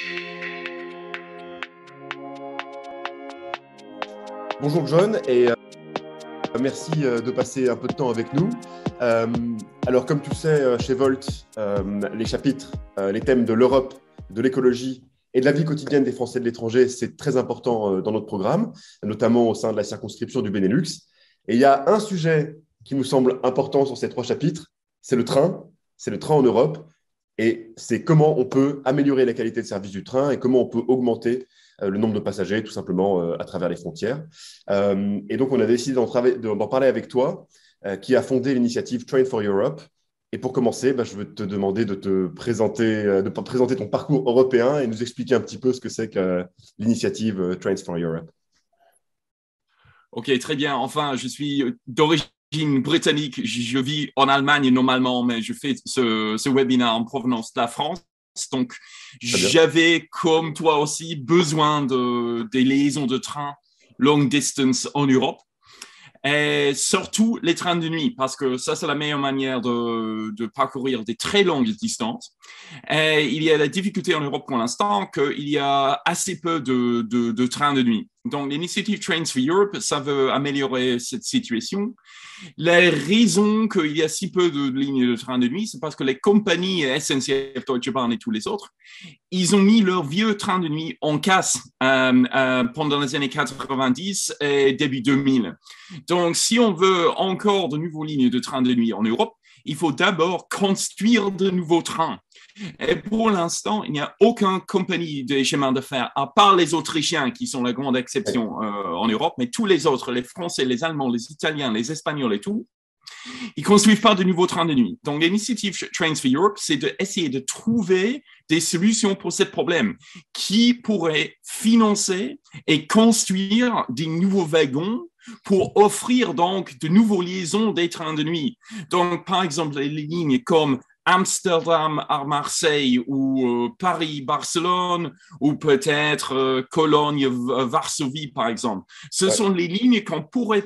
Bonjour John et merci de passer un peu de temps avec nous. Alors comme tu le sais, chez Volt, les chapitres, les thèmes de l'Europe, de l'écologie et de la vie quotidienne des Français de l'étranger, c'est très important dans notre programme, notamment au sein de la circonscription du Benelux. Et il y a un sujet qui nous semble important sur ces 3 chapitres, c'est le train en Europe. Et c'est comment on peut améliorer la qualité de service du train et comment on peut augmenter le nombre de passagers, tout simplement, à travers les frontières. Et donc, on a décidé d'en parler avec toi, qui a fondé l'initiative Train for Europe. Et pour commencer, je veux te demander de présenter ton parcours européen et nous expliquer un petit peu ce que c'est que l'initiative Trains for Europe. Ok, très bien. Enfin, je suis d'origine britannique. Je vis en Allemagne normalement, mais je fais ce webinaire en provenance de la France. Donc, j'avais, comme toi aussi, besoin des liaisons de train long distance en Europe. Et surtout les trains de nuit, parce que ça, c'est la meilleure manière de parcourir des très longues distances. Et il y a la difficulté en Europe pour l'instant qu'il y a assez peu de trains de nuit. Donc, l'initiative Trains for Europe, ça veut améliorer cette situation. La raison qu'il y a si peu de lignes de train de nuit, c'est parce que les compagnies SNCF, Deutsche Bahn et tous les autres, ils ont mis leurs vieux trains de nuit en casse pendant les années 90 et début 2000. Donc, si on veut encore de nouvelles lignes de train de nuit en Europe, il faut d'abord construire de nouveaux trains. Et pour l'instant, il n'y a aucune compagnie de chemin de fer, à part les Autrichiens, qui sont la grande exception en Europe, mais tous les autres, les Français, les Allemands, les Italiens, les Espagnols et tout, ils ne construisent pas de nouveaux trains de nuit. Donc, l'initiative Trains for Europe, c'est d'essayer de trouver des solutions pour ce problème qui pourraient financer et construire des nouveaux wagons pour offrir donc de nouvelles liaisons des trains de nuit. Donc, par exemple, les lignes comme Amsterdam à Marseille ou Paris-Barcelone ou peut-être Cologne-Varsovie, par exemple. Ce sont les lignes qu'on pourrait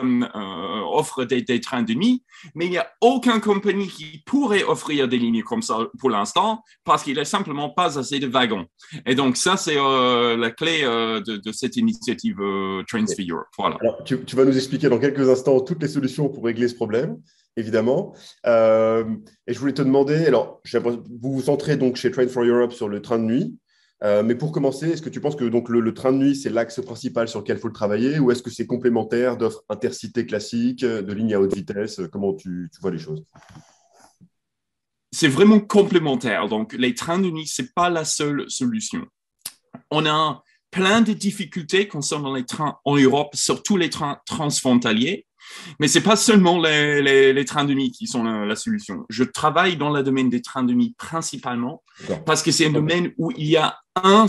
offrir des trains de nuit, mais il n'y a aucune compagnie qui pourrait offrir des lignes comme ça pour l'instant parce qu'il n'y a simplement pas assez de wagons. Et donc, ça, c'est la clé de cette initiative Trains for Europe. Voilà. Alors, tu vas nous expliquer dans quelques instants toutes les solutions pour régler ce problème, évidemment. Et je voulais te demander, alors, vous vous centrez donc chez Train for Europe sur le train de nuit, mais pour commencer, est-ce que tu penses que donc, le train de nuit, c'est l'axe principal sur lequel il faut le travailler, ou est-ce que c'est complémentaire d'offres intercités classiques, de lignes à haute vitesse? Comment tu vois les choses? C'est vraiment complémentaire. Donc, les trains de nuit, ce n'est pas la seule solution. On a plein de difficultés concernant les trains en Europe, surtout les trains transfrontaliers. Mais ce n'est pas seulement les trains de nuit qui sont la solution. Je travaille dans le domaine des trains de nuit principalement parce que c'est un domaine où il y a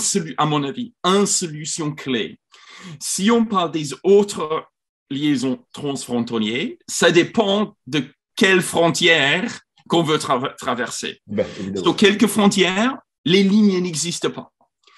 à mon avis, une solution clé. Si on parle des autres liaisons transfrontalières, ça dépend de quelle frontière qu'on veut traverser. Sur quelques frontières, les lignes n'existent pas.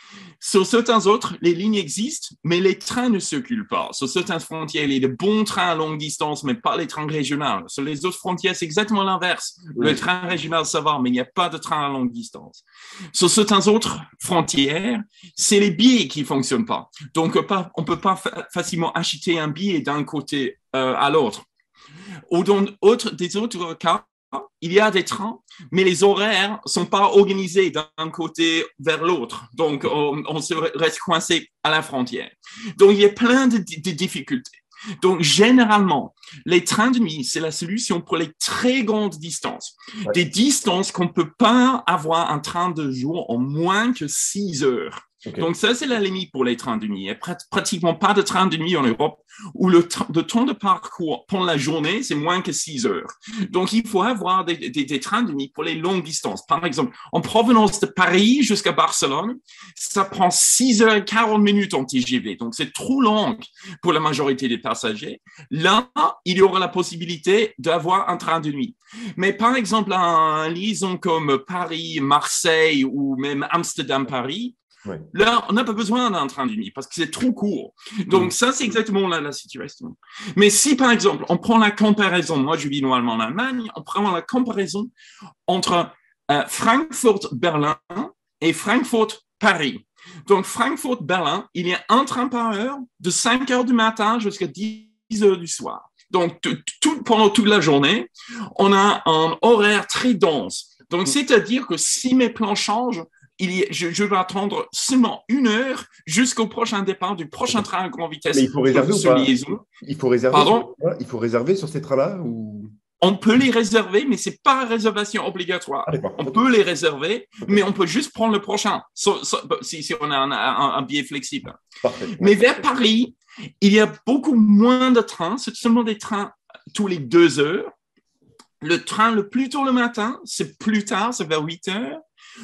Sur certains autres, les lignes existent, mais les trains ne circulent pas. Sur certaines frontières, il y a de bons trains à longue distance, mais pas les trains régionaux. Sur les autres frontières, c'est exactement l'inverse. Le train régional, ça va, mais il n'y a pas de train à longue distance. Sur certaines autres frontières, c'est les billets qui ne fonctionnent pas. Donc, on ne peut pas facilement acheter un billet d'un côté à l'autre. Ou dans des autres cas, il y a des trains, mais les horaires ne sont pas organisés d'un côté vers l'autre. Donc, on se reste coincé à la frontière. Donc, il y a plein de difficultés. Donc, généralement, les trains de nuit, c'est la solution pour les très grandes distances. Des distances qu'on ne peut pas avoir un train de jour en moins que 6 heures. Donc, ça, c'est la limite pour les trains de nuit. Il n'y a pratiquement pas de train de nuit en Europe où le temps de parcours pendant la journée, c'est moins que 6 heures. Donc, il faut avoir des trains de nuit pour les longues distances. Par exemple, en provenance de Paris jusqu'à Barcelone, ça prend 6 heures et 40 minutes en TGV. Donc, c'est trop long pour la majorité des passagers. Là, il y aura la possibilité d'avoir un train de nuit. Mais par exemple, une liaison comme Paris-Marseille ou même Amsterdam-Paris, là, on n'a pas besoin d'un train de nuit parce que c'est trop court. Donc, ça, c'est exactement la situation. Mais si, par exemple, on prend la comparaison, moi, je vis normalement en Allemagne, on prend la comparaison entre Francfort-Berlin et Francfort Paris. Donc, Francfort-Berlin, il y a un train par heure de 5 heures du matin jusqu'à 10 heures du soir. Donc, pendant toute la journée, on a un horaire très dense. Donc, c'est-à-dire que si mes plans changent, je vais attendre seulement 1 heure jusqu'au prochain départ du prochain train à grande vitesse. Mais il faut réserver ou pas? Liaison. Il faut réserver. Pardon? Il faut réserver sur ces trains-là ou... On peut les réserver, mais c'est pas réservation obligatoire. On peut les réserver, mais on peut juste prendre le prochain, si on a un billet flexible. Parfait. Mais vers Paris, il y a beaucoup moins de trains. C'est seulement des trains tous les 2 heures. Le train le plus tôt le matin, c'est plus tard, c'est vers 8 heures.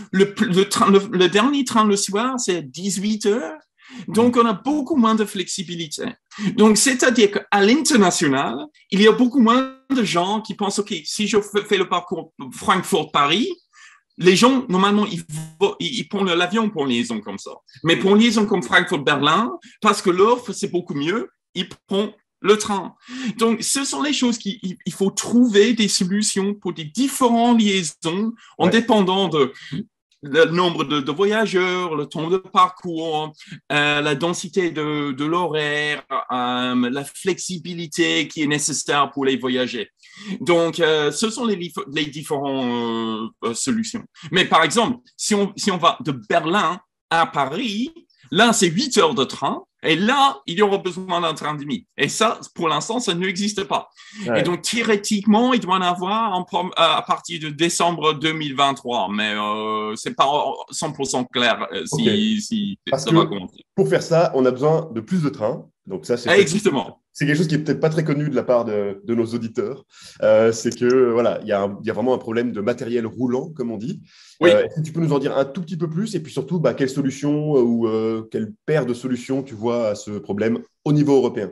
Le dernier train le soir, c'est à 18 heures. Donc, on a beaucoup moins de flexibilité. Donc, c'est-à-dire qu'à l'international, il y a beaucoup moins de gens qui pensent, OK, si je fais le parcours Francfort-Paris, les gens, normalement, ils prennent l'avion pour une liaison comme ça. Mais pour une liaison comme Francfort-Berlin, parce que l'offre, c'est beaucoup mieux, ils prennent le train. Donc, ce sont les choses qu'il faut trouver des solutions pour des différentes liaisons en dépendant de le nombre de voyageurs, le temps de parcours, la densité de l'horaire, la flexibilité qui est nécessaire pour les voyageurs. Donc, ce sont les différentes solutions. Mais par exemple, si on va de Berlin à Paris, là, c'est 8 heures de train. Et là, il y aura besoin d'un train de nuit. Et ça, pour l'instant, ça n'existe pas. Ouais. Et donc, théoriquement, il doit en avoir à partir de décembre 2023. Mais c'est pas 100% clair si Parce ça va commencer. Pour faire ça, on a besoin de plus de trains. Donc ça, exactement. C'est quelque chose qui est peut-être pas très connu de la part de nos auditeurs. C'est que voilà, il y a vraiment un problème de matériel roulant, comme on dit. Oui. Est-ce que tu peux nous en dire un tout petit peu plus, et puis surtout, quelle solution ou quelle paire de solutions tu vois à ce problème au niveau européen?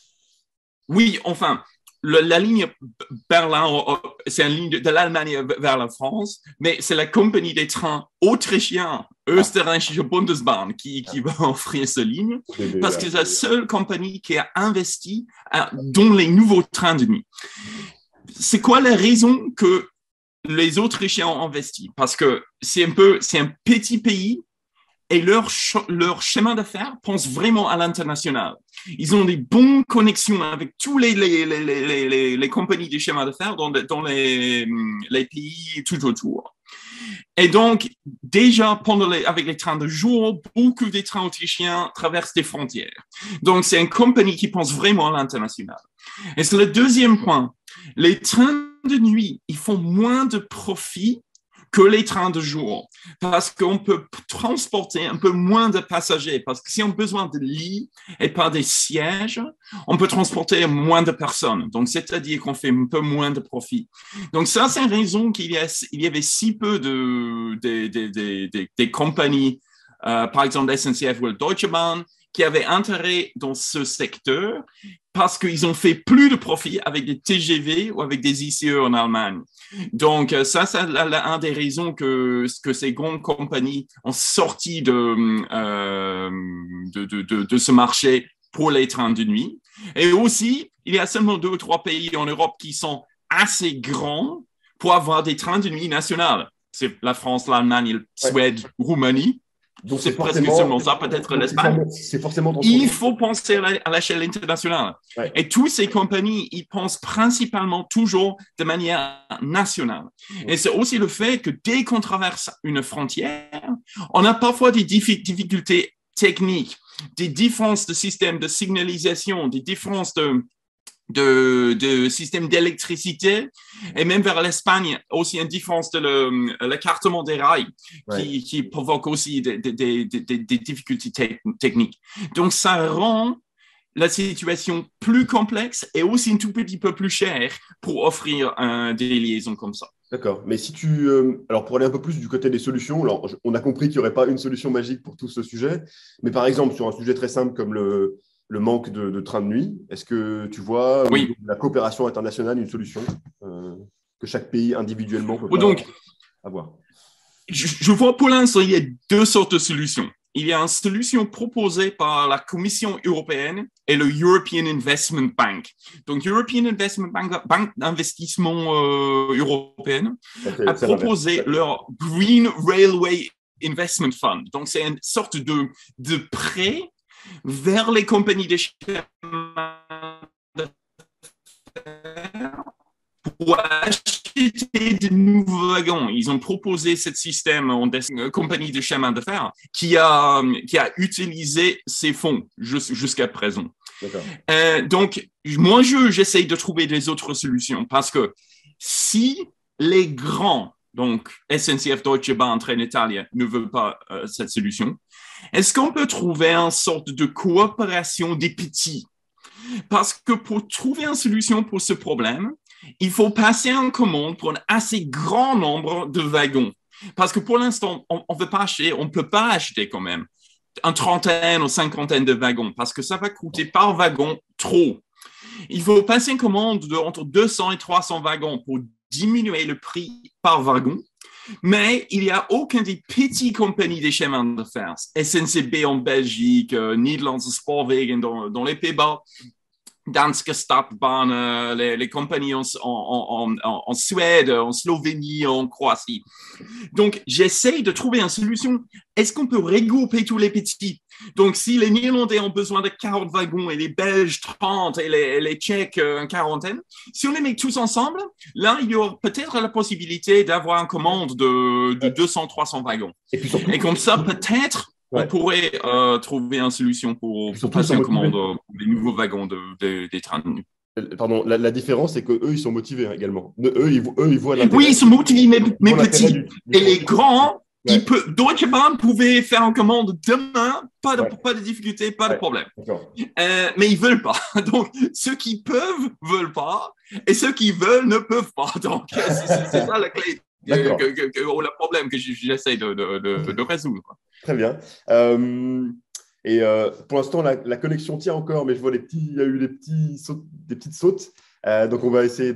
Oui, enfin, la ligne Berlin, c'est une ligne de l'Allemagne vers la France, mais c'est la compagnie des trains autrichiens, Österreichische Bundesbahn, qui va offrir cette ligne, parce que c'est la seule compagnie qui a investi dans les nouveaux trains de nuit. C'est quoi la raison que les Autrichiens ont investi? Parce que c'est un petit pays et leur chemin d'affaires pense vraiment à l'international. Ils ont des bonnes connexions avec tous les compagnies de chemin d'affaires dans les pays tout autour. Et donc, déjà, avec les trains de jour, beaucoup des trains autrichiens traversent des frontières. Donc, c'est une compagnie qui pense vraiment à l'international. Et c'est le deuxième point. Les trains de nuit, ils font moins de profit que les trains de jour, parce qu'on peut transporter un peu moins de passagers, parce que si on a besoin de lits et pas des sièges, on peut transporter moins de personnes. Donc, c'est-à-dire qu'on fait un peu moins de profit. Donc, ça, c'est une raison qu'il y avait si peu des compagnies, par exemple SNCF ou Deutsche Bahn, qui avaient intérêt dans ce secteur parce qu'ils ont fait plus de profit avec des TGV ou avec des ICE en Allemagne. Donc, ça, c'est une des raisons que ces grandes compagnies ont sorti de ce marché pour les trains de nuit. Et aussi, il y a seulement 2 ou 3 pays en Europe qui sont assez grands pour avoir des trains de nuit nationaux. C'est la France, l'Allemagne, la Suède, Roumanie. Donc, c'est presque seulement ça, peut-être l'Espagne. Il faut penser à l'échelle internationale. Ouais. Et toutes ces compagnies, ils pensent principalement toujours de manière nationale. Et c'est aussi le fait que dès qu'on traverse une frontière, on a parfois des difficultés techniques, des différences de système de signalisation, des différences de système d'électricité, et même vers l'Espagne, aussi une différence de l'écartement des rails qui provoque aussi des difficultés techniques. Donc, ça rend la situation plus complexe et aussi un tout petit peu plus chère pour offrir des liaisons comme ça. D'accord. Mais si alors, pour aller un peu plus du côté des solutions, alors, on a compris qu'il n'y aurait pas une solution magique pour tout ce sujet, mais par exemple, sur un sujet très simple comme le manque de trains de nuit, est-ce que tu vois la coopération internationale une solution que chaque pays individuellement peut avoir? Je vois pour l'instant, il y a 2 sortes de solutions. Il y a une solution proposée par la Commission européenne et le European Investment Bank. Donc, European Investment Bank, banque d'investissement européenne, a proposé leur Green Railway Investment Fund. Donc, c'est une sorte de prêt vers les compagnies de chemin de fer pour acheter de nouveaux wagons. Ils ont proposé ce système en compagnie de chemin de fer qui a utilisé ces fonds jusqu'à présent. Donc, moi, j'essaye de trouver des autres solutions parce que si les grands, donc SNCF, Deutsche Bahn, Trenitalia, ne veulent pas cette solution, est-ce qu'on peut trouver une sorte de coopération des petits? Parce que pour trouver une solution pour ce problème, il faut passer en commande pour un assez grand nombre de wagons. Parce que pour l'instant, on ne peut pas acheter quand même une trentaine ou cinquantaine de wagons parce que ça va coûter par wagon trop. Il faut passer une commande entre 200 et 300 wagons pour diminuer le prix par wagon. Mais il n'y a aucune des petites compagnies des chemins de fer, SNCB en Belgique, Nederlandse Spoorwegen dans les Pays-Bas, Danske Stadtbahn, les compagnies en Suède, en Slovénie, en Croatie. Donc, j'essaie de trouver une solution. Est-ce qu'on peut regrouper tous les petits? Donc, si les Néerlandais ont besoin de 40 wagons et les Belges 30 et les Tchèques une quarantaine, si on les met tous ensemble, là, il y aura peut-être la possibilité d'avoir une commande de 200-300 wagons. Et comme ça, peut-être, on pourrait trouver une solution pour passer en commande pour les nouveaux wagons des trains de nuit. Pardon, la différence, c'est qu'eux, ils sont motivés également. Eux, ils voient l'intérêt. Oui, ils sont motivés, mais petits. Et les grands, Deutsche Bahn pouvait faire en commande demain, pas de difficulté, pas de problème. Mais ils ne veulent pas. Donc, ceux qui peuvent ne veulent pas, et ceux qui veulent ne peuvent pas. Donc, c'est ça la clé. Le problème que j'essaie de résoudre. Très bien. Pour l'instant, la connexion tient encore, mais je vois il y a eu des petites sautes. Donc, on va essayer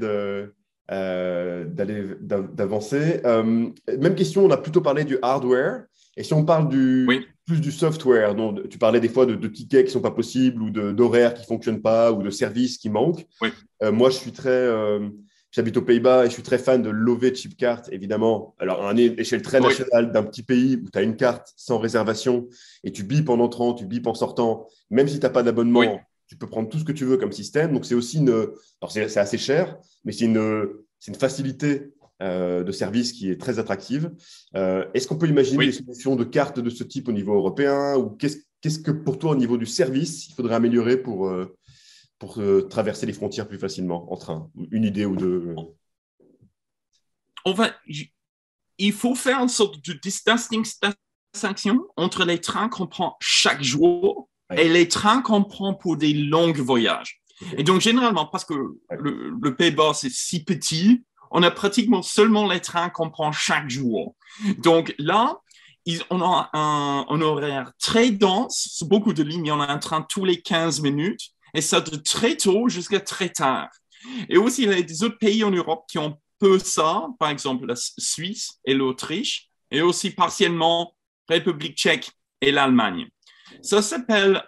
d'avancer. Même question, on a plutôt parlé du hardware. Et si on parle plus du software, donc tu parlais des fois de tickets qui ne sont pas possibles ou d'horaires qui ne fonctionnent pas ou de services qui manquent. Moi, j'habite aux Pays-Bas et je suis très fan de Love Chipkaart, évidemment. Alors, à une échelle très nationale d'un petit pays où tu as une carte sans réservation et tu bipes en entrant, tu bipes en sortant, même si tu n'as pas d'abonnement, tu peux prendre tout ce que tu veux comme système. Donc, c'est aussi alors, c'est assez cher, mais c'est une facilité de service qui est très attractive. Est-ce qu'on peut imaginer des solutions de cartes de ce type au niveau européen ou qu'est-ce que pour toi, au niveau du service, il faudrait améliorer pour traverser les frontières plus facilement en train? Une idée ou deux? Il faut faire une sorte de distinction entre les trains qu'on prend chaque jour et les trains qu'on prend pour des longs voyages. Et donc, généralement, parce que le Pays-Bas, c'est si petit, on a pratiquement seulement les trains qu'on prend chaque jour. Donc là, on a un horaire très dense, sur beaucoup de lignes, on a un train tous les 15 minutes, et ça de très tôt jusqu'à très tard. Et aussi, il y a des autres pays en Europe qui ont peu ça, par exemple la Suisse et l'Autriche, et aussi partiellement République tchèque et l'Allemagne. Ça s'appelle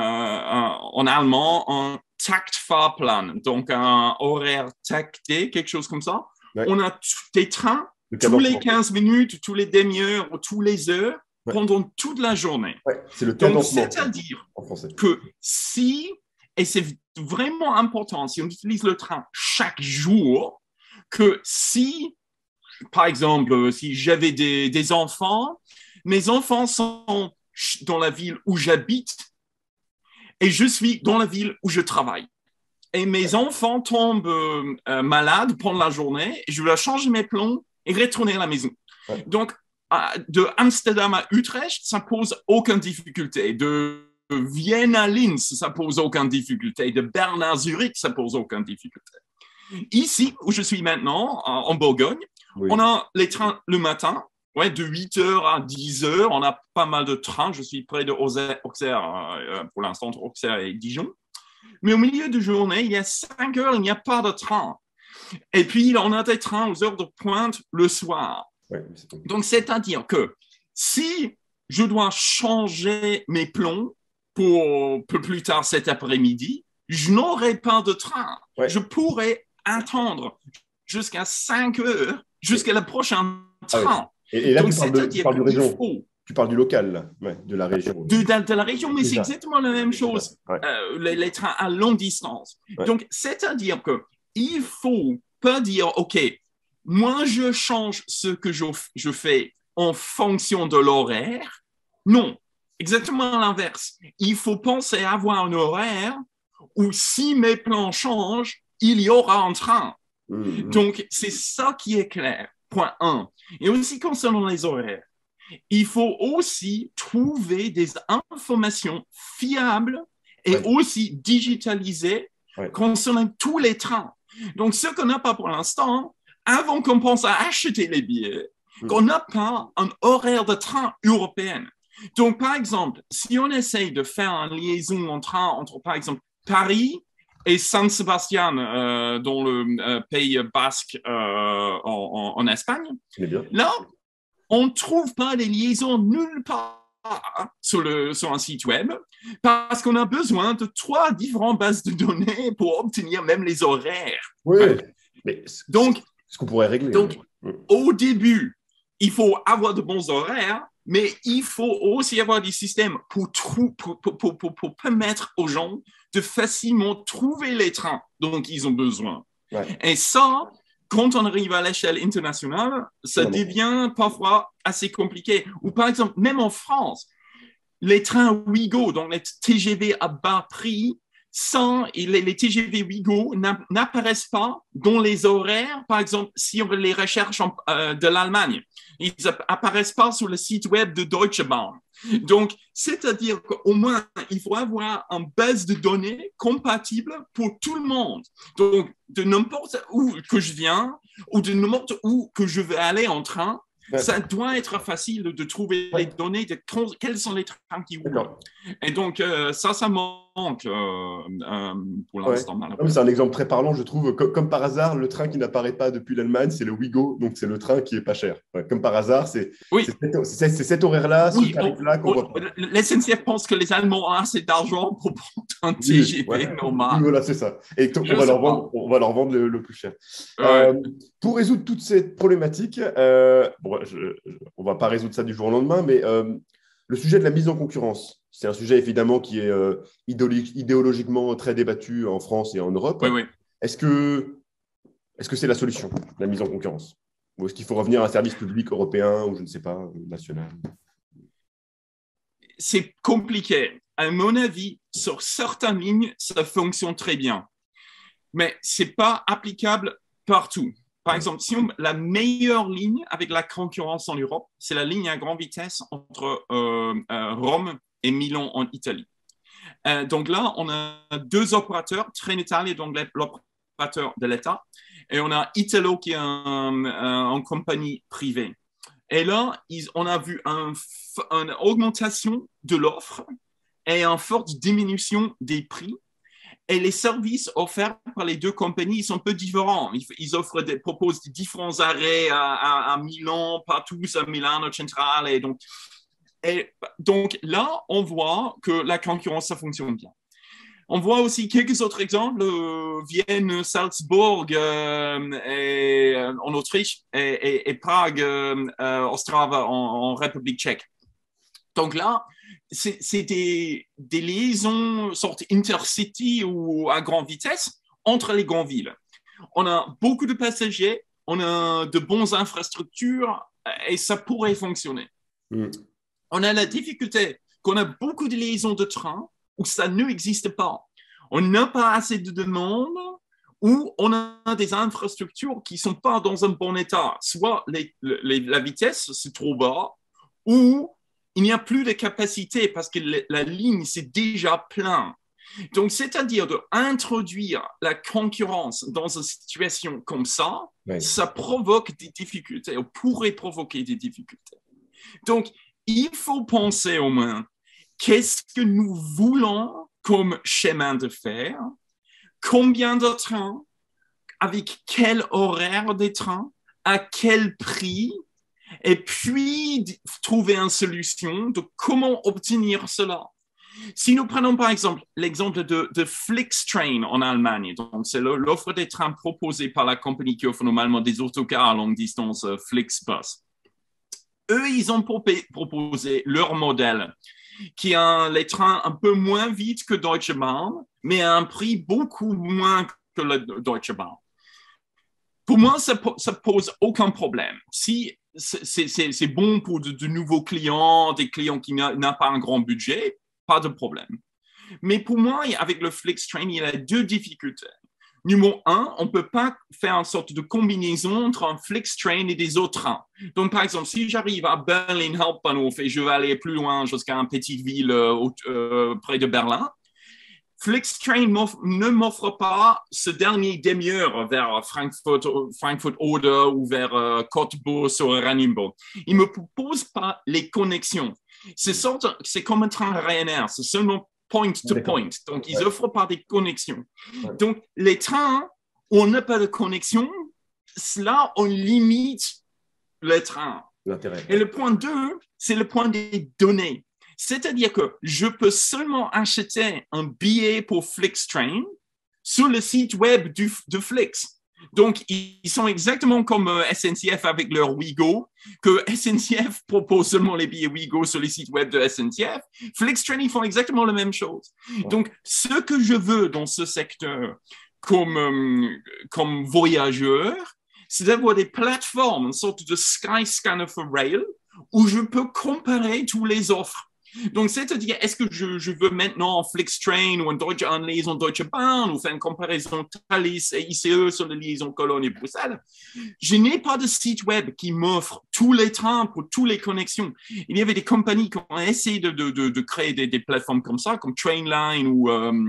en allemand un Taktfahrplan, donc un horaire tacté, quelque chose comme ça. On a des trains tous les 15 minutes, tous les demi-heures ou tous les heures pendant toute la journée. C'est le donc, c'est-à-dire que et c'est vraiment important, si on utilise le train chaque jour, que si, par exemple, si j'avais des enfants, mes enfants sont dans la ville où j'habite et je suis dans la ville où je travaille. Et mes enfants tombent malades pendant la journée, et je dois changer mes plans et retourner à la maison. Donc, de Amsterdam à Utrecht, ça ne pose aucune difficulté. De Vienne à Linz, ça ne pose aucune difficulté. De Berne à Zurich, ça ne pose aucune difficulté. Ici, où je suis maintenant, en Bourgogne, on a les trains le matin, de 8h à 10h. On a pas mal de trains. Je suis près de Auxerre, pour l'instant, entre Auxerre et Dijon. Mais au milieu de journée, il y a 5 heures, il n'y a pas de train. Et puis, on a des trains aux heures de pointe le soir. Donc, c'est-à-dire que si je dois changer mes plans pour plus tard cet après-midi, je n'aurai pas de train. Je pourrais attendre jusqu'à 5 heures, jusqu'à le prochain train. Et là, Donc, tu c'est-à-dire parles du qu'il région. faut Tu parles du local, là. Ouais, de la région. de la région, mais c'est Déjà. exactement la même chose, Ouais. les trains à longue distance. Ouais. Donc, c'est-à-dire qu'il ne faut pas dire, OK, moi, je change ce que je fais en fonction de l'horaire. Non, exactement l'inverse. Il faut penser à avoir un horaire où si mes plans changent, il y aura un train. Donc, c'est ça qui est clair, point 1. Et aussi concernant les horaires, il faut aussi trouver des informations fiables et aussi digitalisées concernant tous les trains. Donc, ce qu'on n'a pas pour l'instant, avant qu'on pense à acheter les billets, qu'on n'a pas un horaire de train européen. Donc, par exemple, si on essaye de faire une liaison en train entre, par exemple, Paris et San Sebastian, dans le pays basque en Espagne, là, on ne trouve pas les liaisons nulle part sur un site web parce qu'on a besoin de 3 différentes bases de données pour obtenir même les horaires. Oui, mais donc, ce qu'on pourrait régler. Donc, au début, il faut avoir de bons horaires, mais il faut aussi avoir des systèmes pour permettre aux gens de facilement trouver les trains dont ils ont besoin. Et ça, quand on arrive à l'échelle internationale, ça devient parfois assez compliqué. Ou par exemple, même en France, les trains Ouigo, donc les TGV à bas prix, les TGV Ouigo n'apparaissent pas dans les horaires, par exemple, si on les recherche de l'Allemagne. Ils n'apparaissent pas sur le site web de Deutsche Bahn. Donc, c'est-à-dire qu'au moins, il faut avoir une base de données compatible pour tout le monde. Donc, de n'importe où que je viens ou de n'importe où que je vais aller en train, ça doit être facile de trouver les données de quels sont les trains qui roulent. Et donc, ça manque pour l'instant. C'est un exemple très parlant, je trouve. Comme par hasard, le train qui n'apparaît pas depuis l'Allemagne, c'est le Ouigo, donc c'est le train qui est pas cher. Comme par hasard, c'est cet horaire-là, ce tarif-là qu'on voit pas. La SNCF pense que les Allemands ont assez d'argent pour prendre un TGV normal. Voilà, c'est ça. Et on va leur vendre le plus cher. Pour résoudre toute cette problématique, on ne va pas résoudre ça du jour au lendemain, mais le sujet de la mise en concurrence, c'est un sujet évidemment qui est idéologiquement très débattu en France et en Europe. Est-ce que c'est la solution, la mise en concurrence? Ou est-ce qu'il faut revenir à un service public européen ou je ne sais pas, national? C'est compliqué. À mon avis, sur certaines lignes, ça fonctionne très bien. Mais ce n'est pas applicable partout. Par exemple, la meilleure ligne avec la concurrence en Europe, c'est la ligne à grande vitesse entre Rome et Milan en Italie. Donc là, on a 2 opérateurs, Trenitalia, donc l'opérateur de l'État, et on a Italo qui est une compagnie privée. Et là, on a vu une augmentation de l'offre et une forte diminution des prix. Et les services offerts par les 2 compagnies sont un peu différents. Ils proposent différents arrêts à Milan, partout à Milano Centrale. Et donc là, on voit que la concurrence, ça fonctionne bien. On voit aussi quelques autres exemples, Vienne, Salzbourg en Autriche et Prague, Ostrava en République tchèque. Donc là, c'est des liaisons sortes intercity ou à grande vitesse entre les grandes villes. On a beaucoup de passagers, on a de bonnes infrastructures et ça pourrait fonctionner. On a la difficulté qu'on a beaucoup de liaisons de train où ça n'existe pas. On n'a pas assez de demandes ou on a des infrastructures qui ne sont pas dans un bon état. Soit la vitesse, c'est trop bas ou il n'y a plus de capacité parce que la ligne, c'est déjà plein. Donc, c'est-à-dire d'introduire la concurrence dans une situation comme ça, ça provoque des difficultés, ou pourrait provoquer des difficultés. Donc, il faut penser au moins, qu'est-ce que nous voulons comme chemin de fer? Combien de trains? Avec quel horaire des trains? À quel prix? Et puis, trouver une solution de comment obtenir cela. Si nous prenons par exemple l'exemple de Flixtrain en Allemagne, donc c'est l'offre des trains proposée par la compagnie qui offre normalement des autocars à longue distance, Flixbus. eux, ils ont proposé leur modèle, qui a les trains un peu moins vite que Deutsche Bahn, mais à un prix beaucoup moins que le Deutsche Bahn. Pour moi, ça pose aucun problème. Si c'est bon pour de nouveaux clients, des clients qui n'ont pas un grand budget, pas de problème. Mais pour moi, avec le FlixTrain, il y a deux difficultés. Numéro un, on ne peut pas faire une sorte de combinaison entre un FlixTrain et des autres trains. Donc, par exemple, si j'arrive à Berlin Hauptbahnhof et je vais aller plus loin jusqu'à une petite ville près de Berlin, FlixTrain ne m'offre pas ce dernier demi-heure vers Frankfurt-Oder ou vers Cottbus ou Oranienburg. Il ne me propose pas les connexions. C'est comme un train Ryanair, c'est seulement point to point. Donc, ils n'offrent pas des connexions. Donc, les trains où on n'a pas de connexion, là, on limite les trains. Et le point 2, c'est le point des données. C'est-à-dire que je peux seulement acheter un billet pour FlixTrain sur le site web de Flix. Donc, ils sont exactement comme SNCF avec leur Ouigo, que SNCF propose seulement les billets Ouigo sur les sites web de SNCF. FlixTrain, ils font exactement la même chose. Donc, ce que je veux dans ce secteur comme voyageur, c'est d'avoir des plateformes, une sorte de Skyscanner for Rail, où je peux comparer toutes les offres. Donc, c'est-à-dire, est-ce que je veux maintenant en FlixTrain ou en liaison Deutsche Bahn ou faire une comparaison Thalys et ICE sur la liaison Cologne et Bruxelles? Je n'ai pas de site web qui m'offre tous les trains pour toutes les connexions. Il y avait des compagnies qui ont essayé de créer des plateformes comme ça, comme Trainline ou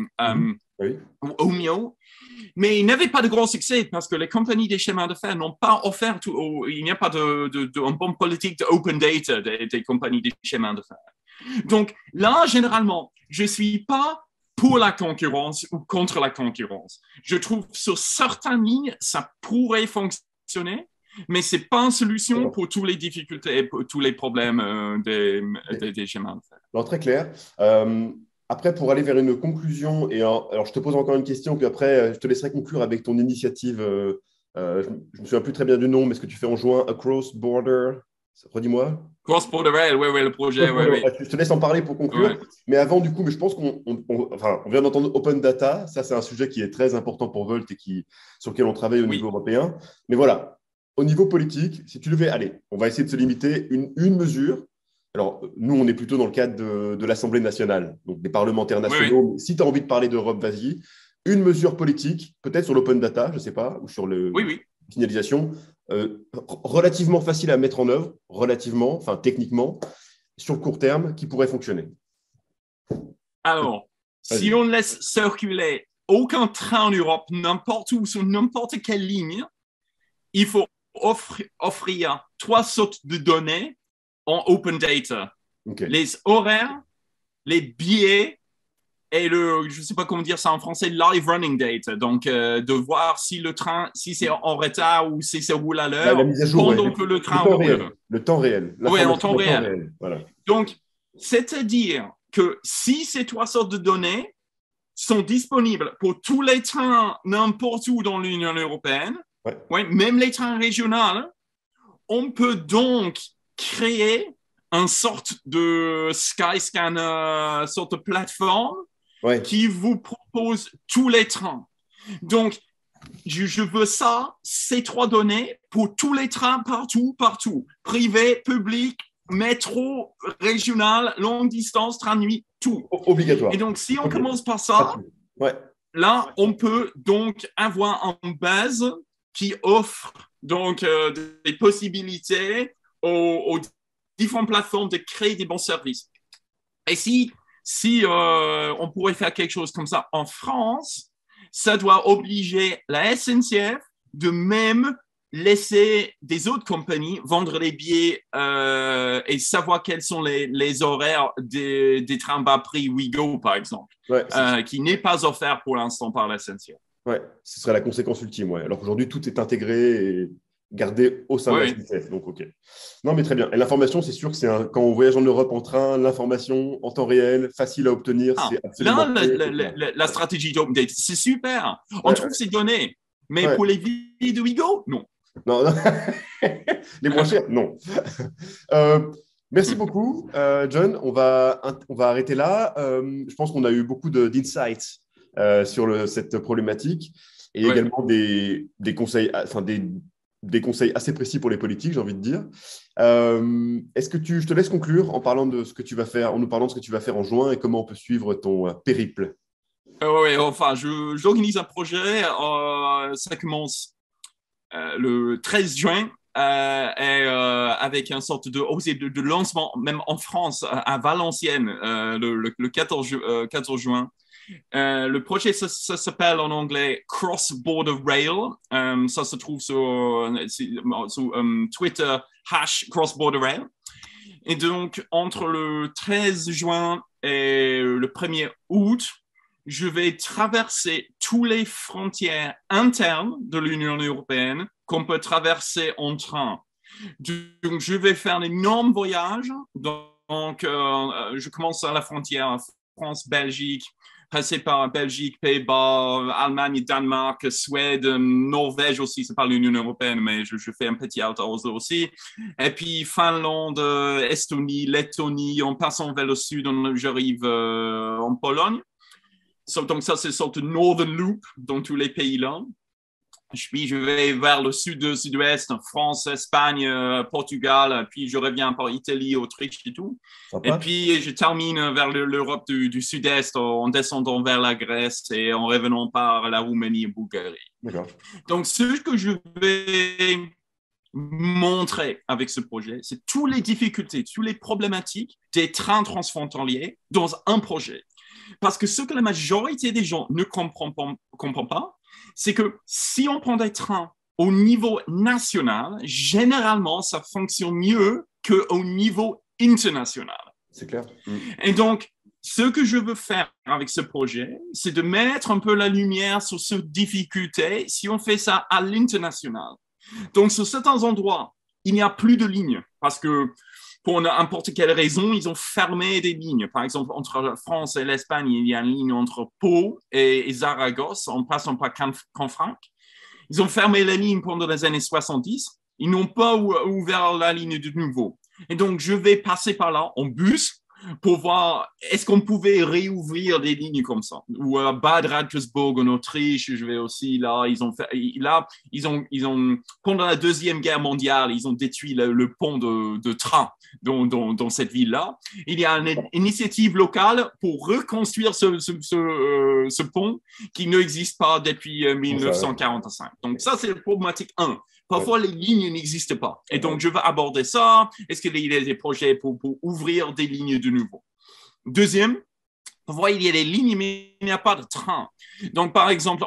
Omio. Mais il n'avait pas de grand succès parce que les compagnies des chemins de fer n'ont pas offert, il n'y a pas de bonne politique de open data des compagnies des chemins de fer. Donc là, généralement, je ne suis pas pour la concurrence ou contre la concurrence. Je trouve que sur certaines lignes, ça pourrait fonctionner, mais ce n'est pas une solution pour toutes les difficultés, pour tous les problèmes des chemins de fer. Alors, très clair. Après, pour aller vers une conclusion, alors je te pose encore une question, puis après, je te laisserai conclure avec ton initiative. Je ne me souviens plus très bien du nom, mais ce que tu fais en juin, Across Border. Redis-moi. Cross Border Rail, oui, le projet. Oui. Je te laisse en parler pour conclure. Ouais. Mais avant, du coup, mais je pense qu'on vient d'entendre Open Data. Ça, c'est un sujet qui est très important pour Volt et sur lequel on travaille au niveau européen. Mais voilà, au niveau politique, si tu devais, allez, on va essayer de se limiter une mesure. Alors, nous, on est plutôt dans le cadre de l'Assemblée nationale, donc des parlementaires nationaux. Oui. Si tu as envie de parler d'Europe, vas-y. Une mesure politique, peut-être sur l'Open Data, je ne sais pas, ou sur la signalisation. Relativement facile à mettre en œuvre, techniquement, sur le court terme, qui pourrait fonctionner. Alors, si on laisse circuler aucun train en Europe, n'importe où, sur n'importe quelle ligne, il faut offrir 3 sortes de données en open data. Okay. Les horaires, les billets et je ne sais pas comment dire ça en français, live running data. Donc, de voir si le train, si c'est en retard ou si ça roule à l'heure pendant que le train roule. Le temps réel. Oui, en temps réel. Voilà. Donc, c'est-à-dire que si ces 3 sortes de données sont disponibles pour tous les trains n'importe où dans l'Union européenne, même les trains régionaux, on peut donc créer une sorte de Skyscanner, sorte de plateforme qui vous propose tous les trains. Donc, je veux ces 3 données pour tous les trains partout, privé, public, métro, régional, longue distance, train de nuit, tout. Obligatoire. Et donc, si on commence par ça, là, on peut donc avoir une base qui offre donc des possibilités aux différentes plateformes de créer des bons services. Et si on pourrait faire quelque chose comme ça en France, ça doit obliger la SNCF de même laisser des autres compagnies vendre les billets et savoir quels sont les horaires des trains bas prix Ouigo, par exemple, qui n'est pas offert pour l'instant par la SNCF. Oui, ce serait la conséquence ultime. Alors qu'aujourd'hui, tout est intégré et gardé au sein de la SNCF. Donc, OK. Non, mais très bien. Et l'information, c'est sûr que quand on voyage en Europe en train, l'information en temps réel, facile à obtenir, c'est absolument... Là, la stratégie d'open data, c'est super. On trouve ces données. Mais pour les billets de Ouigo, non. Non, non. Les moins chers, non. Euh, Merci beaucoup, John. On va arrêter là. Je pense qu'on a eu beaucoup d'insights sur cette problématique et Ouais. également des conseils, enfin des conseils assez précis pour les politiques, j'ai envie de dire. Est-ce que je te laisse conclure en parlant de ce que tu vas faire, en nous parlant de ce que tu vas faire en juin et comment on peut suivre ton périple? Ouais, enfin, j'organise un projet. Ça commence le 13 juin avec une sorte de lancement, même en France, à Valenciennes, le 14 juin. Le projet, ça s'appelle en anglais Cross Border Rail. Ça se trouve sur Twitter, Cross Border Rail. Et donc, entre le 13 juin et le 1er août, je vais traverser toutes les frontières internes de l'Union européenne qu'on peut traverser en train. Donc, je vais faire un énorme voyage. Donc, je commence à la frontière France-Belgique, passer par Belgique, Pays-Bas, Allemagne, Danemark, Suède, Norvège aussi, c'est pas l'Union européenne, mais je fais un petit out aussi. Et puis Finlande, Estonie, Lettonie, en passant vers le sud, j'arrive en Pologne. Donc ça, c'est une sorte de Northern Loop dans tous les pays-là. Puis je vais vers le sud-ouest, France, Espagne, Portugal, puis je reviens par Italie, Autriche et tout. Sympa. Et puis je termine vers l'Europe du sud-est en descendant vers la Grèce et en revenant par la Roumanie et Bulgarie. D'accord. Donc ce que je vais montrer avec ce projet, c'est toutes les difficultés, toutes les problématiques des trains transfrontaliers dans un projet. Parce que ce que la majorité des gens ne comprennent pas, c'est que si on prend des trains au niveau national, généralement, ça fonctionne mieux qu'au niveau international. C'est clair. Et donc, ce que je veux faire avec ce projet, c'est de mettre un peu la lumière sur cette difficulté si on fait ça à l'international. Donc, sur certains endroits, il n'y a plus de lignes parce que pour n'importe quelle raison, ils ont fermé des lignes. Par exemple, entre la France et l'Espagne, il y a une ligne entre Pau et Saragosse, en passant par Canfranc. Ils ont fermé la ligne pendant les années 70. Ils n'ont pas ouvert la ligne de nouveau. Et donc, je vais passer par là en bus pour voir est-ce qu'on pouvait réouvrir des lignes comme ça. Ou à Bad Radkersburg en Autriche, je vais aussi là. Pendant la Deuxième Guerre mondiale, ils ont détruit le pont de train dans cette ville-là. Il y a une initiative locale pour reconstruire ce pont qui n'existe pas depuis 1945. Donc ça, c'est la problématique 1. Parfois, les lignes n'existent pas. Et donc, je vais aborder ça. Est-ce qu'il y a des projets pour ouvrir des lignes de nouveau? Deuxième, parfois, il y a des lignes, mais il n'y a pas de train. Donc, par exemple,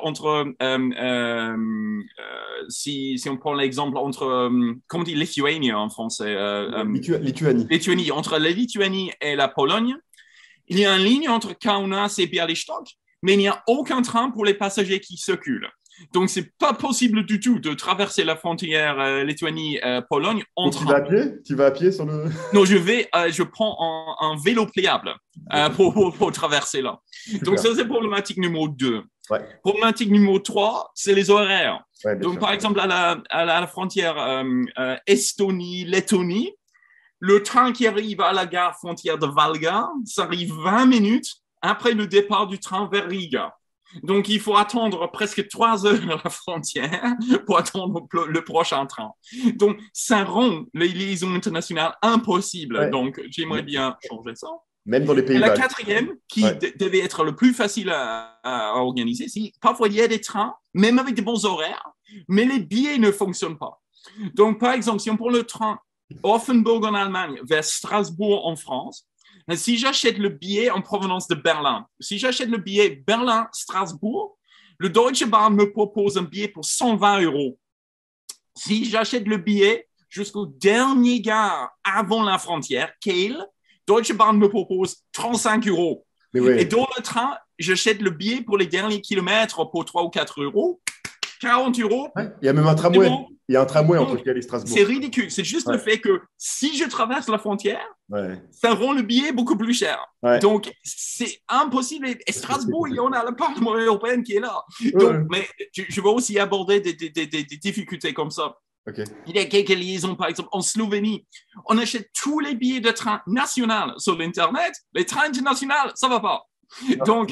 si on prend l'exemple entre, comment on dit Lithuanie en français? Lituanie. Lituanie. Entre la Lituanie et la Pologne, il y a une ligne entre Kaunas et Białystok, mais il n'y a aucun train pour les passagers qui circulent. Donc, c'est pas possible du tout de traverser la frontière Lituanie-Pologne en train. Tu vas à pied sur le... Non, je prends un vélo pliable pour traverser là. Super. Donc, ça, c'est problématique numéro 2. Ouais. Problématique numéro 3, c'est les horaires. Ouais, donc, sûr. Par exemple, à la frontière Estonie-Lettonie, le train qui arrive à la gare frontière de Valga, ça arrive 20 minutes après le départ du train vers Riga. Donc, il faut attendre presque 3 heures à la frontière pour attendre le prochain train. Donc, ça rend les liaisons internationales impossibles. Ouais. Donc, j'aimerais bien changer ça. Même dans les pays-bas. La quatrième, qui devait être le plus facile à organiser, c'est parfois il y a des trains, même avec des bons horaires, mais les billets ne fonctionnent pas. Donc, par exemple, si on prend le train Offenburg en Allemagne vers Strasbourg en France, si j'achète le billet en provenance de Berlin, si j'achète le billet Berlin-Strasbourg, le Deutsche Bahn me propose un billet pour 120 €. Si j'achète le billet jusqu'au dernier gare avant la frontière, Kehl, Deutsche Bahn me propose 35 €. Et dans le train, j'achète le billet pour les derniers kilomètres pour 3 ou 4 €. 40 €. Ouais, il y a même un tramway. Il y a un tramway entre Kehl et Strasbourg. C'est ridicule. C'est juste le fait que si je traverse la frontière, ça rend le billet beaucoup plus cher. Donc, c'est impossible. Et Strasbourg, il y en a la Parlement européen qui est là. Donc, mais je vais aussi aborder des difficultés comme ça. Ok. Il y a quelques liaisons, par exemple, en Slovénie. On achète tous les billets de train national sur l'Internet. Les trains internationaux, ça ne va pas. Donc,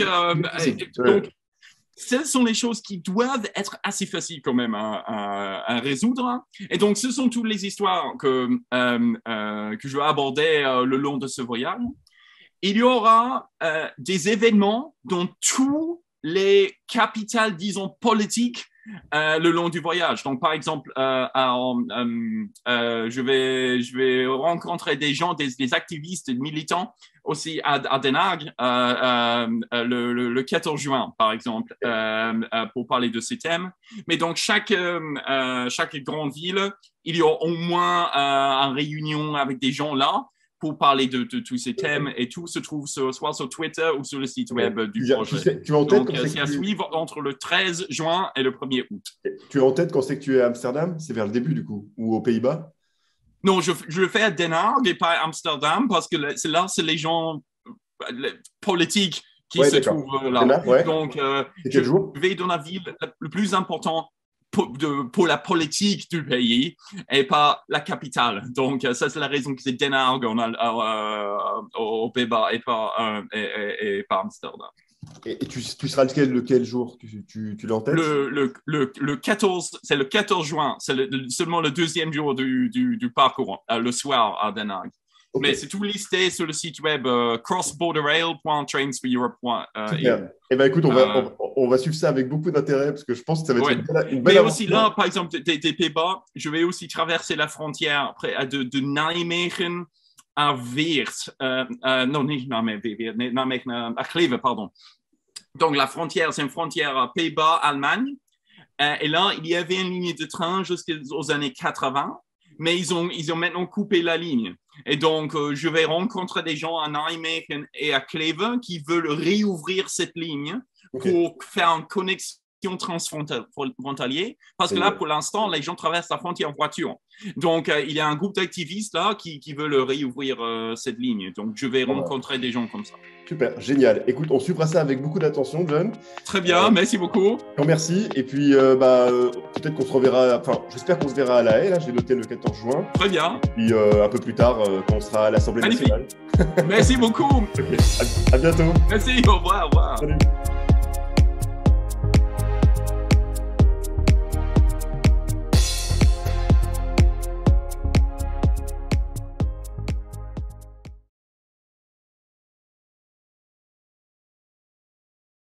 ce sont les choses qui doivent être assez faciles quand même à résoudre. Et donc, ce sont toutes les histoires que je vais aborder le long de ce voyage. Il y aura des événements dans tous les capitales, disons, politiques le long du voyage. Donc, par exemple, je vais rencontrer des gens, des activistes, des militants aussi à Den Haag le 14 juin, par exemple, pour parler de ces thèmes. Mais donc, chaque grande ville, il y a au moins une réunion avec des gens là pour parler de tous ces thèmes, et tout se trouve soit sur Twitter ou sur le site web du projet. Tu as en tête donc, c'est à suivre entre le 13 juin et le 1er août. Tu as en tête quand c'est que tu es à Amsterdam? C'est vers le début, du coup, ou aux Pays-Bas? Non, je le fais à Den Haag et pas à Amsterdam, parce que c'est les gens politiques qui se trouvent là. Ouais. Donc, je vais dans la ville le plus important pour la politique du pays et pas la capitale. Donc, ça, c'est la raison que c'est Den Haag aux Pays-Bas et pas Amsterdam. Et tu seras lequel jour? Tu l'as en tête? Le 14, c'est le 14 juin. C'est seulement le deuxième jour du parcours, le soir à Den Haag. Okay. Mais c'est tout listé sur le site web crossborderrail.trainsforeurope.eu. Eh bien, écoute, on va suivre ça avec beaucoup d'intérêt parce que je pense que ça va être une belle Mais aventure. aussi là, par exemple, des Pays-Bas, je vais aussi traverser la frontière de Nijmegen à Weert. Non, Nijmegen, à Kleve, pardon. Donc, la frontière, c'est une frontière Pays-Bas-Allemagne. Et là, il y avait une ligne de train jusqu'aux années 80, mais ils ont maintenant coupé la ligne. Et donc, je vais rencontrer des gens à Nijmegen et à Kleve qui veulent réouvrir cette ligne pour faire une connexion transfrontalière. Parce que là, pour l'instant, les gens traversent la frontière en voiture. Donc, il y a un groupe d'activistes là qui veulent réouvrir cette ligne. Donc, je vais rencontrer des gens comme ça. Super, génial. Écoute, on suivra ça avec beaucoup d'attention, John. Très bien, merci beaucoup. Merci. Et puis, peut-être qu'on se reverra, j'espère qu'on se verra à La Haye. Là, j'ai noté le 14 juin. Très bien. Et puis, un peu plus tard, quand on sera à l'Assemblée nationale. Merci beaucoup. Okay. À bientôt. Merci, au revoir. Salut.